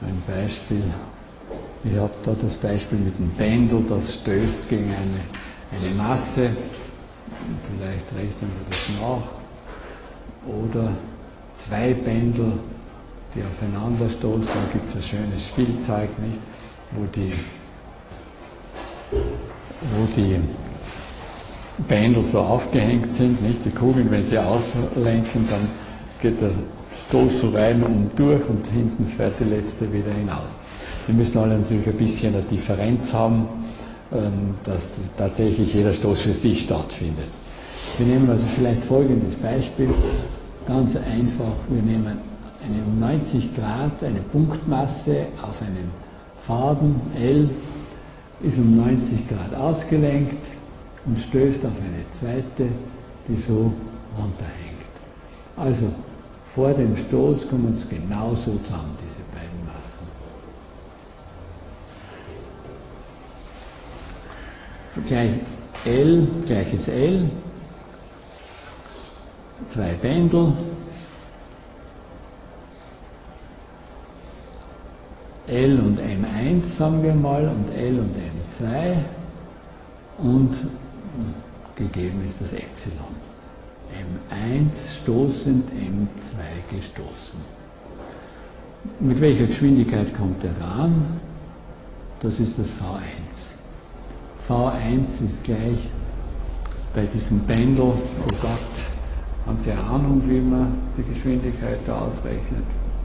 ein Beispiel. Ich habe da das Beispiel mit dem Pendel, das stößt gegen eine Masse. Vielleicht rechnen wir das nach. Oder zwei Pendel, die aufeinander stoßen. Da gibt es ein schönes Spielzeug, nicht? Wo die Pendel so aufgehängt sind, nicht? Die Kugeln, wenn sie auslenken, dann geht der Stoß so rein und durch und hinten fährt die letzte wieder hinaus. Wir müssen alle natürlich ein bisschen eine Differenz haben, dass tatsächlich jeder Stoß für sich stattfindet. Wir nehmen also vielleicht folgendes Beispiel, ganz einfach, wir nehmen eine um 90 Grad, eine Punktmasse auf einen Faden L, ist um 90 Grad ausgelenkt und stößt auf eine zweite, die so runterhängt. Also vor dem Stoß kommen uns genauso zusammen, diese beiden Massen. Gleich L, gleiches L, zwei Pendel, L und M1 sagen wir mal und L und M2 und gegeben ist das Epsilon. M1 stoßend, M2 gestoßen. Mit welcher Geschwindigkeit kommt er ran? Das ist das V1. V1 ist gleich bei diesem Pendel, oh Gott, haben Sie eine Ahnung, wie man die Geschwindigkeit da ausrechnet?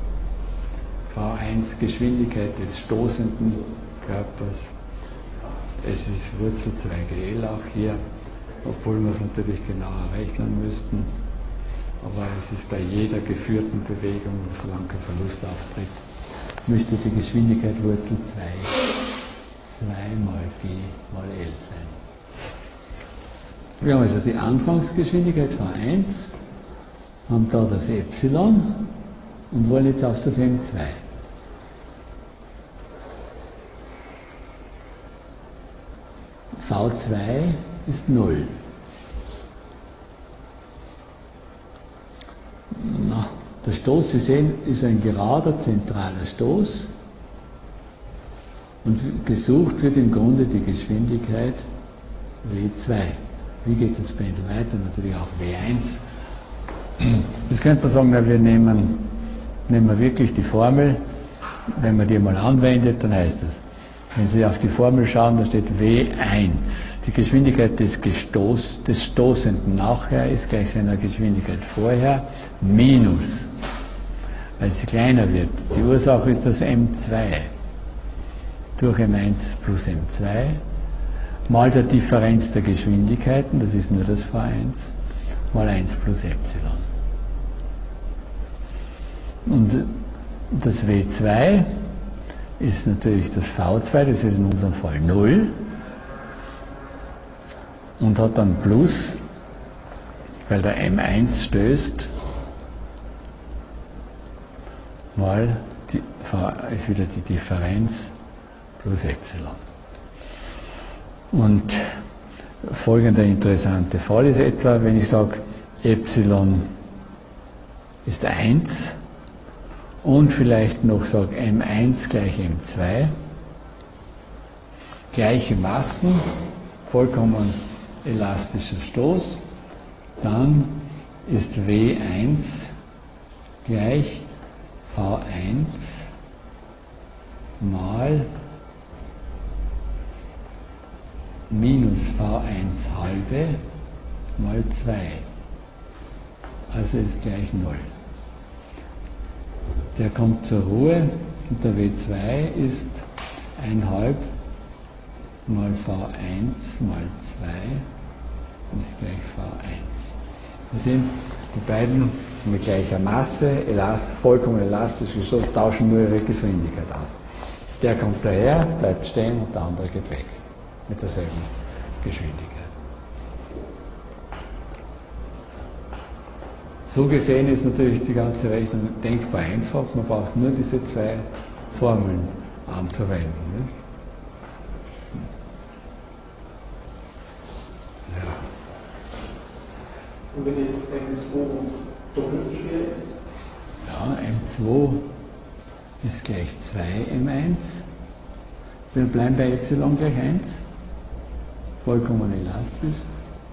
V1 Geschwindigkeit des stoßenden Körpers. Es ist Wurzel 2gl auch hier, obwohl wir es natürlich genauer rechnen müssten. Aber es ist bei jeder geführten Bewegung, solange kein Verlust auftritt, müsste die Geschwindigkeit Wurzel 2 mal G mal L sein. Wir haben also die Anfangsgeschwindigkeit V1, haben da das Epsilon und wollen jetzt auf das M2. V2 ist 0. Na, der Stoß, Sie sehen, ist ein gerader zentraler Stoß und gesucht wird im Grunde die Geschwindigkeit W2. Wie geht das Pendel weiter? Natürlich auch W1. Das könnte man sagen, na, wir nehmen wir wirklich die Formel. Wenn man die mal anwendet, dann heißt es, wenn Sie auf die Formel schauen, da steht W1. Die Geschwindigkeit des Stoßenden nachher ist gleich seiner Geschwindigkeit vorher minus, weil sie kleiner wird. Die Ursache ist das M2 durch M1 plus M2 mal der Differenz der Geschwindigkeiten, das ist nur das V1, mal 1 plus Epsilon. Und das W2 ist natürlich das V2, das ist in unserem Fall 0 und hat dann Plus, weil der M1 stößt, mal ist wieder die Differenz plus Epsilon. Und folgender interessante Fall ist etwa, wenn ich sage, Epsilon ist 1 und vielleicht noch sage M1 gleich M2, gleiche Massen, vollkommen elastischer Stoß, dann ist W1 gleich V1 mal minus V1 halbe mal 2. Also ist gleich 0. Der kommt zur Ruhe und der W2 ist 1,5 mal V1 mal 2 ist gleich V1. Sie sehen, die beiden mit gleicher Masse, vollkommen elastisch gestoßen, tauschen nur ihre Geschwindigkeit aus. Der kommt daher, bleibt stehen und der andere geht weg. Mit derselben Geschwindigkeit. So gesehen ist natürlich die ganze Rechnung denkbar einfach. Man braucht nur diese zwei Formeln anzuwenden. Ne? Ja. Und wenn jetzt M2 doppelt so schwer ist? Ja, M2 ist gleich 2m1. Wir bleiben bei y gleich 1. Vollkommen elastisch.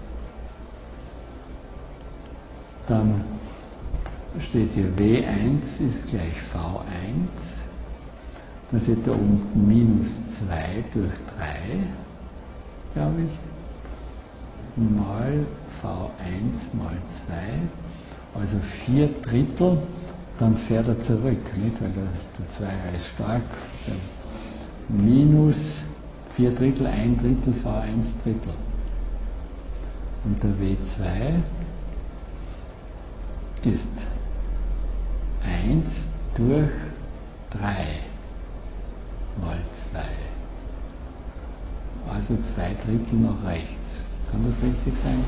Dann steht hier W1 ist gleich V1. Dann steht da unten minus 2 durch 3, glaube ich, mal V1 mal 2, also 4/3, dann fährt er zurück, nicht? Weil der 2 ist stark. Minus 4/3, 1/3, V1/3. Und der W2 ist 1 durch 3 mal 2. Also 2/3 nach rechts. Kann das richtig sein?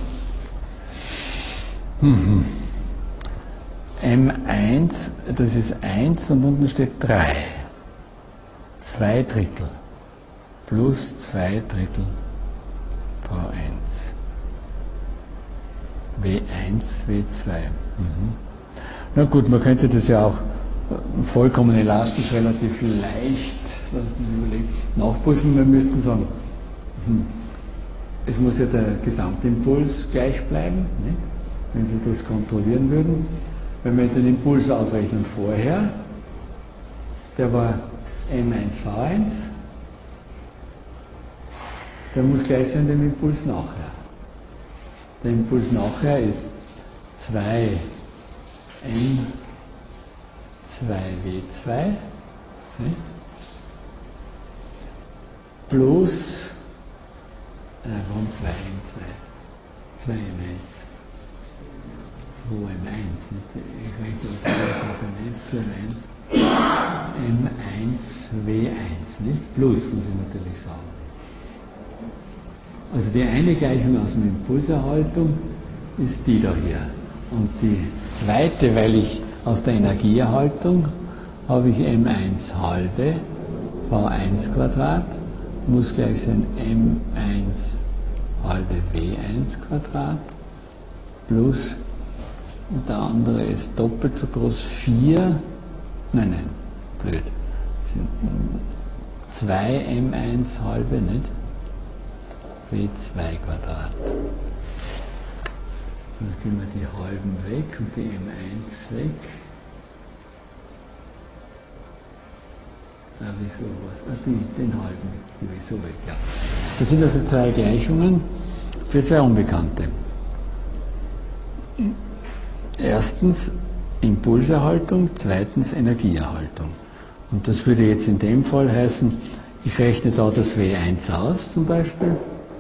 M1, das ist 1 und unten steht 3. 2/3 plus 2/3 V1. W1, W2. Na gut, man könnte das ja auch vollkommen elastisch relativ leicht nachprüfen. Wir müssten sagen, es muss ja der Gesamtimpuls gleich bleiben, nicht? Wenn Sie das kontrollieren würden. Wenn wir den Impuls ausrechnen vorher, der war M1V1, der muss gleich sein dem Impuls nachher. Der Impuls nachher ist 2m2W2, nicht? Plus, warum 2m2? 2m1. 2m1, ich rechne das jetzt auf ein 1 für 1. M1W1, nicht? Plus, muss ich natürlich sagen. Also die eine Gleichung aus der Impulserhaltung ist die da hier. Und die zweite, weil ich aus der Energieerhaltung habe ich M1 halbe V1 Quadrat, muss gleich sein M1 halbe W1 Quadrat plus, und der andere ist doppelt so groß, 4, nein, blöd, 2M1 halbe, nicht? W2 Quadrat. Dann gehen wir die halben weg und die M1 weg. Wieso was? Den halben, wieso weg, ja. Das sind also zwei Gleichungen für zwei Unbekannte. Erstens Impulserhaltung, zweitens Energieerhaltung. Und das würde jetzt in dem Fall heißen, ich rechne da das W1 aus zum Beispiel,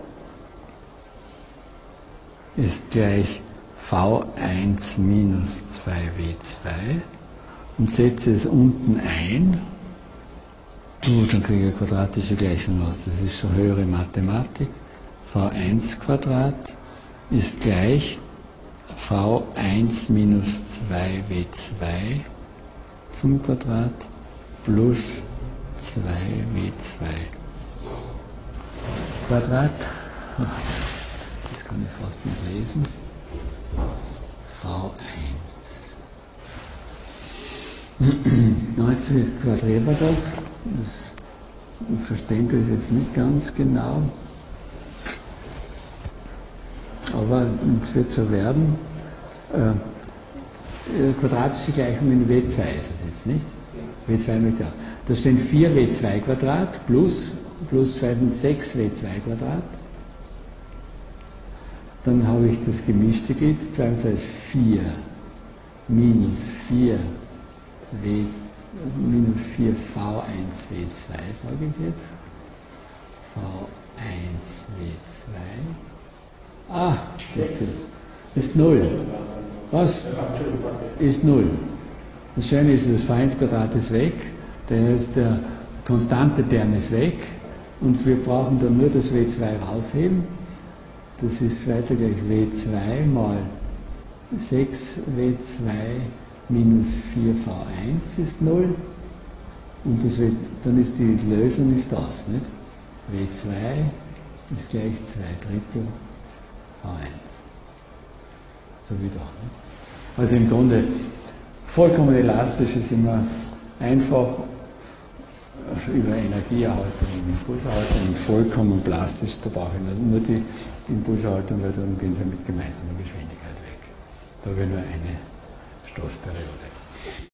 ist gleich V1 minus 2W2 und setze es unten ein. Gut, dann kriege ich eine quadratische Gleichung raus. Das ist schon höhere Mathematik. V1 Quadrat ist gleich V1 minus 2W2 zum Quadrat plus 2W2 Quadrat. Das kann ich fast nicht lesen. V1. Jetzt quadrieren wir das. Das verstehen das jetzt nicht ganz genau. Aber es wird schon werden. Quadratische Gleichung in W2 ist es jetzt, nicht? W2 möchte auch. Da stehen 4W2 Quadrat plus 2 sind 6W2 Quadrat. Dann habe ich das gemischte geht, 2 und 2 ist 4 minus 4 V1W2, sage ich jetzt. V1W2. Ah, ist 0. Was? Ist 0. Das Schöne ist, das V1 Quadrat ist weg, der konstante Term ist weg und wir brauchen dann nur das W2 rausheben. Das ist weiter gleich W2 mal 6W2 minus 4V1 ist 0 und das wird, dann ist die Lösung ist das, nicht? W2 ist gleich 2/3 V1. So wie da. Nicht? Also im Grunde vollkommen elastisch ist immer einfach über Energieerhaltung und Impulserhaltung und vollkommen plastisch, da brauche ich nur die Impulserhaltung, weil dann gehen sie mit gemeinsamer Geschwindigkeit weg. Da habe ich nur eine Stoßperiode.